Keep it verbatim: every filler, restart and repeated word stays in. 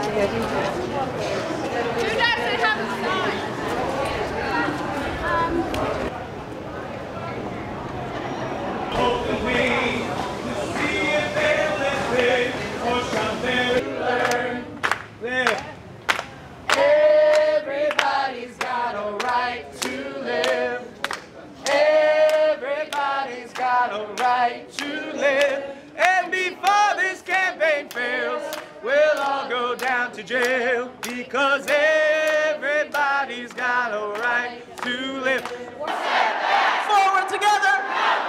guys that have a sign. Everybody's got a right to live. Everybody's got a right to live. And before this campaign fails, we'll all go down to jail, because everybody's got a right to live. Forward together!